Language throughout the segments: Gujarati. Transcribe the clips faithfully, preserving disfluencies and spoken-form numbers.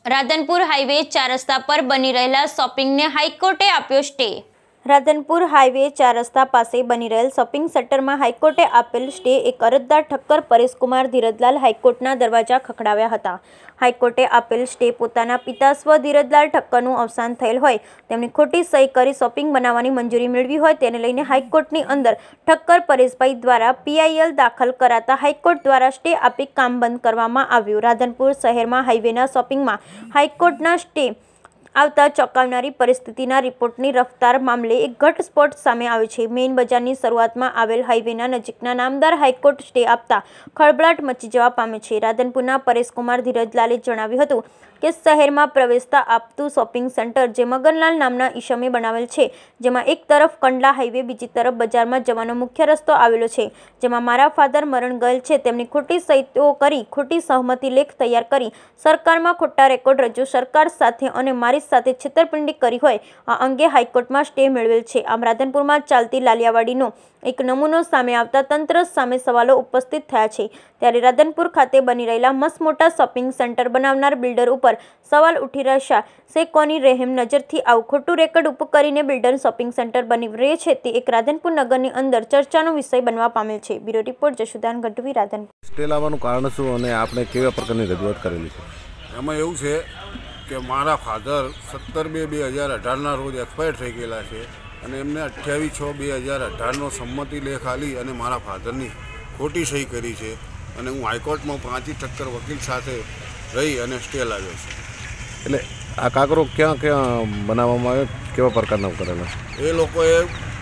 રાધનપુર હાઈવે ચાર રસ્તા પર બની રહેલા શોપિંગને હાઈકોર્ટે આપ્યો સ્ટે। રાધનપુર હાઈવે ચાર રસ્તા પાસે બની રહેલ શોપિંગ સેન્ટરમાં હાઈકોર્ટે આપેલ સ્ટે એક અરજદાર ઠક્કર પરેશકુમાર ધીરજલાલ હાઈકોર્ટના દરવાજા ખખડાવ્યા હતા। હાઈકોર્ટે આપેલ સ્ટે પોતાના પિતા સ્વ ધીરજલાલ ઠક્કરનું અવસાન થયેલ હોય તેમની ખોટી સહી કરી શોપિંગ બનાવવાની મંજૂરી મેળવી હોય તેને લઈને હાઈકોર્ટની અંદર ઠક્કર પરેશભાઈ દ્વારા પીઆઈએલ દાખલ કરાતા હાઈકોર્ટ દ્વારા સ્ટે આપી કામ બંધ કરવામાં આવ્યું। રાધનપુર શહેરમાં હાઈવેના શોપિંગમાં હાઈકોર્ટના સ્ટે આવતા ચોંકાવનારી પરિસ્થિતિના રિપોર્ટની રફતાર મામલે એક ઘટસ્ફોટ સામે આવ્યો છે। મેઇન બજારની શરૂઆતમાં આવેલ હાઈવેના નજીકના નામદાર હાઈકોર્ટ સ્ટે આપતા ખળભળાટ મચી જવા પામ્યો છે। રાધનપુરના પરેશકુમાર ધીરજલાલે જણાવ્યું હતું કે શહેરમાં પ્રવેશતા આપતું શોપિંગ સેન્ટર જે મગનલાલ નામના ઈસમે બનાવેલ છે, જેમાં એક તરફ કંડલા હાઈવે બીજી તરફ બજારમાં જવાનો મુખ્ય રસ્તો આવેલો છે, જેમાં મારા ફાધર મરણ ગયેલ છે તેમની ખોટી સહીઓ કરી ખોટી સહમતિ લેખ તૈયાર કરી સરકારમાં ખોટા રેકોર્ડ રજૂ સરકાર સાથે અને મારી સાથે છેતરપિંડી કરી હોય આ અંગે હાઈકોર્ટમાં સ્ટે મેળવેલ છે। આમ રાધનપુરમાં ચાલતી લાલિયાવાડીનો એક નમૂનો સામે આવતા તંત્ર સામે સવાલો ઉપસ્થિત થયા છે। ત્યારે રાધનપુર ખાતે બની રહેલા મસ્ત મોટા શોપિંગ સેન્ટર બનાવનાર બિલ્ડર ઉપર સવાલ ઉઠી રહ્યા છે। કોની રહેમ નજરથી આવું ખોટું રેકોર્ડ ઉપ કરીને બિલ્ડર શોપિંગ સેન્ટર બની રહે છે તે એક રાધનપુર નગરની અંદર ચર્ચાનો વિષય બનવા પામેલ છે। Bureau report Jashudan Gadhvi, Radhanpur. Stay લાવવાનું કારણ શું અને આપણે કેવા પ્રકારની રજૂઆત કરેલી છે? એમાં એવું છે કે મારા ફાધર સત્તર બે બે હજાર અઢારના રોજ એક્સપાયર થઈ ગયેલા છે અને એમને અઠ્યાવીસ છ બે હજાર અઢારનો સંમતિ લેખ આલી અને મારા ફાધરની ખોટી સહી કરી છે અને હું હાઈકોર્ટમાં પાંચી ઠક્કર વકીલ સાથે રહી અને સ્ટે લાવ્યો છે। એટલે આ કાગળો ક્યાં ક્યાં બનાવવામાં આવ્યો, કેવા પ્રકારના કરેલા? એ લોકોએ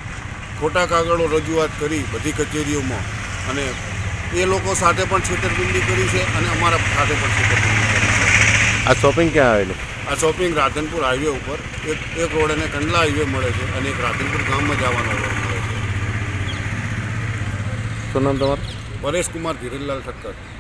ખોટા કાગળો રજૂઆત કરી બધી કચેરીઓમાં અને એ લોકો સાથે પણ છેતરપિંડી કરી છે અને અમારા સાથે પણ છેતરપિંડી કરી છે। આ શોપિંગ ક્યાં આવેલું? આ શોપિંગ રાધનપુર હાઈવે ઉપર એક એક રોડ અને કંડલા હાઈવે મળે છે અને એક રાધનપુર ગામમાં જવાનો રોડ મળે છે। શું નામ તમારું? પરેશકુમાર ધીરજલાલ ઠક્કર।